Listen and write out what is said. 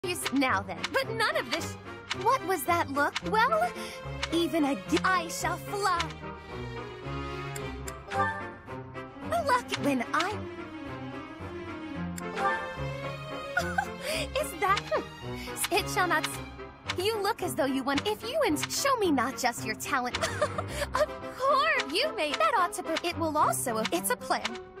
Now then, but none of this. What was that look? Well, even I shall fly. Lucky when I. Is that? It shall not. You look as though you won. If you show me not just your talent. Of course, you made that ought to. It will also. It's a plan.